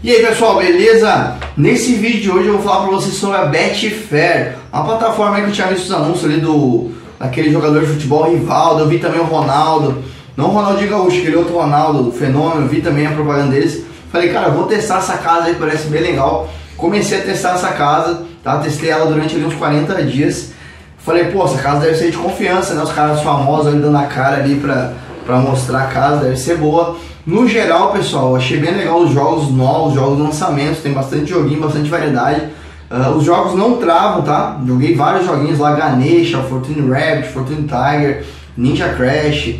E aí pessoal, beleza? Nesse vídeo de hoje eu vou falar pra vocês sobre a Betfair, uma plataforma que eu tinha visto os anúncios ali daquele jogador de futebol Rivaldo. Eu vi também o Ronaldo, não o Ronaldinho Gaúcho, aquele outro Ronaldo, o Fenômeno. Eu vi também a propaganda deles. Falei, cara, vou testar essa casa aí, parece bem legal. Comecei a testar essa casa, tá? Testei ela durante ali uns 40 dias. Falei, pô, essa casa deve ser de confiança, né? Os caras famosos ali dando a cara ali pra mostrar a casa, deve ser boa. No geral, pessoal, achei bem legal os jogos novos, jogos de lançamento, tem bastante joguinho, bastante variedade. Os jogos não travam, tá? Joguei vários joguinhos lá, Ganesha, Fortune Rabbit, Fortune Tiger, Ninja Crash,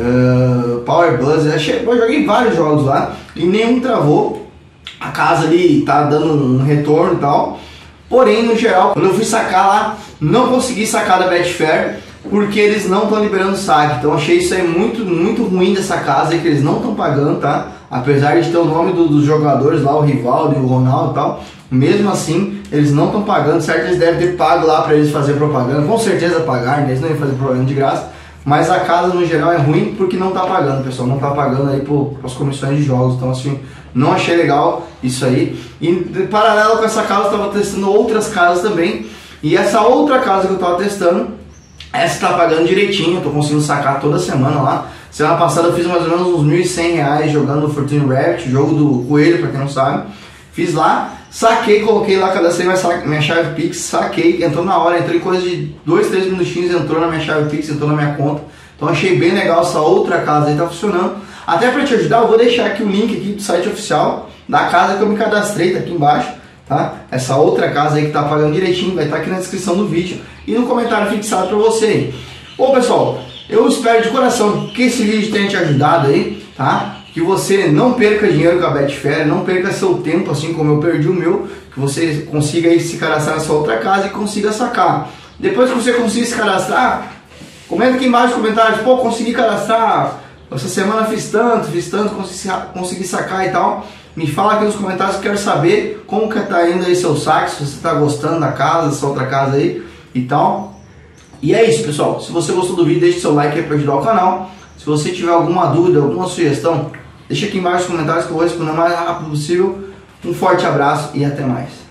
Power Buzzer. Eu joguei vários jogos lá e nenhum travou. A casa ali tá dando um retorno e tal. Porém, no geral, quando eu fui sacar lá, não consegui sacar da Betfair, porque eles não estão liberando saque. Então achei isso aí muito ruim dessa casa, que eles não estão pagando, tá? Apesar de ter o nome dos jogadores lá, o Rivaldo e o Ronaldo e tal, mesmo assim eles não estão pagando. Certo, eles devem ter pago lá para eles fazer propaganda, com certeza pagaram, eles não iam fazer propaganda de graça. Mas a casa no geral é ruim porque não tá pagando, pessoal, não tá pagando aí por as comissões de jogos. Então assim, não achei legal isso aí. E em paralelo com essa casa eu estava testando outras casas também. E essa outra casa que eu estava testando, essa tá pagando direitinho, tô conseguindo sacar toda semana lá. Semana passada eu fiz mais ou menos uns R$1.100 jogando Fortune Rabbit, jogo do coelho, pra quem não sabe. Fiz lá, saquei, coloquei lá, cadastrei minha chave Pix, saquei, entrou na hora, entrou em coisa de 2, 3 minutinhos, entrou na minha chave Pix, entrou na minha conta. Então achei bem legal essa outra casa aí, tá funcionando. Até pra te ajudar, eu vou deixar aqui o link aqui do site oficial da casa que eu me cadastrei, tá aqui embaixo. Tá? Essa outra casa aí que tá pagando direitinho vai estar aqui na descrição do vídeo e no comentário fixado para você aí. Bom pessoal, eu espero de coração que esse vídeo tenha te ajudado aí, tá? Que você não perca dinheiro com a Betfair, não perca seu tempo assim como eu perdi o meu, que você consiga aí se cadastrar nessa outra casa e consiga sacar. Depois que você conseguir se cadastrar, comenta aqui embaixo nos comentários, pô, consegui cadastrar, essa semana fiz tanto, consegui sacar e tal. Me fala aqui nos comentários, que eu quero saber como que tá indo aí seu saque, se você tá gostando da casa, dessa outra casa aí e tal. E é isso, pessoal. Se você gostou do vídeo, deixe seu like aí para ajudar o canal. Se você tiver alguma dúvida, alguma sugestão, deixa aqui embaixo nos comentários que eu vou responder o mais rápido possível. Um forte abraço e até mais.